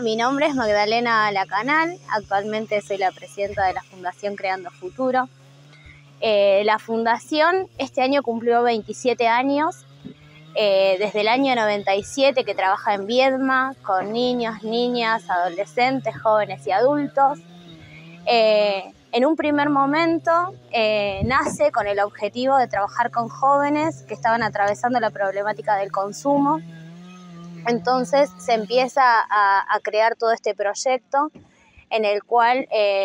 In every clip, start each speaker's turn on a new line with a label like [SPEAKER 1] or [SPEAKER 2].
[SPEAKER 1] mi nombre es Magdalena Lacanal, actualmente soy la presidenta de la Fundación Creando Futuro. La Fundación este año cumplió 27 años, desde el año 97 que trabaja en Viedma con niños, niñas, adolescentes, jóvenes y adultos. En un primer momento nace con el objetivo de trabajar con jóvenes que estaban atravesando la problemática del consumo. Entonces se empieza a crear todo este proyecto en el cual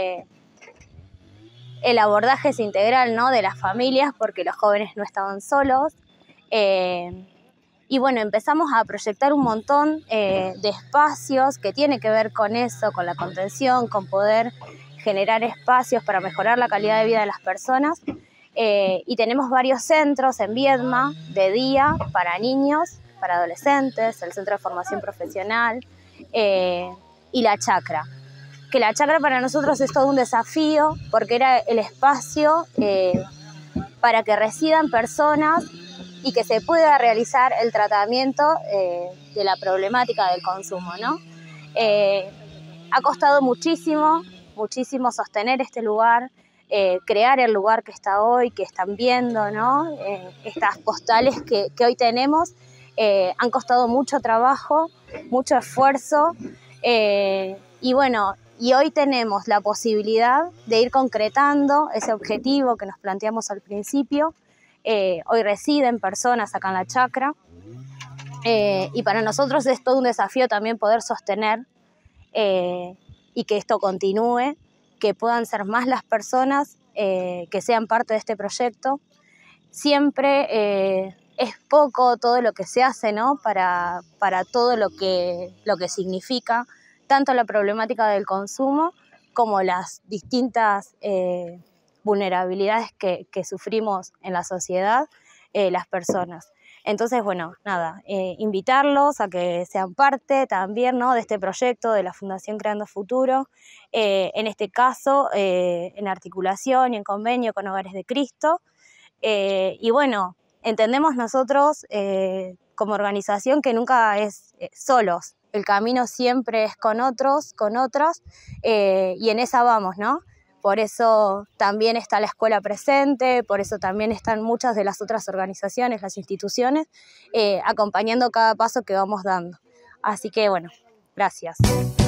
[SPEAKER 1] el abordaje es integral, ¿no?, de las familias, porque los jóvenes no estaban solos. Y bueno, empezamos a proyectar un montón de espacios que tiene que ver con eso, con la contención, con poder generar espacios para mejorar la calidad de vida de las personas. Y tenemos varios centros en Viedma de día para niños, para adolescentes, el Centro de Formación Profesional y la Chacra. Que la Chacra para nosotros es todo un desafío porque era el espacio para que residan personas y que se pueda realizar el tratamiento de la problemática del consumo, ¿no? Ha costado muchísimo sostener este lugar, crear el lugar que está hoy, que están viendo, ¿no? Estas postales que hoy tenemos han costado mucho trabajo, mucho esfuerzo, y bueno, y hoy tenemos la posibilidad de ir concretando ese objetivo que nos planteamos al principio. Hoy residen personas acá en la Chacra, y para nosotros es todo un desafío también poder sostener y que esto continúe, que puedan ser más las personas que sean parte de este proyecto. Siempre es poco todo lo que se hace, ¿no?, para todo lo que significa tanto la problemática del consumo como las distintas vulnerabilidades que sufrimos en la sociedad las personas. Entonces, bueno, nada, invitarlos a que sean parte también, ¿no?, de este proyecto de la Fundación Creando Futuro, en este caso en articulación y en convenio con Hogares de Cristo. Y bueno, entendemos nosotros como organización que nunca es solos, el camino siempre es con otros, con otras, y en esa vamos, ¿no? Por eso también está la escuela presente, por eso también están muchas de las otras organizaciones, las instituciones, acompañando cada paso que vamos dando. Así que bueno, gracias.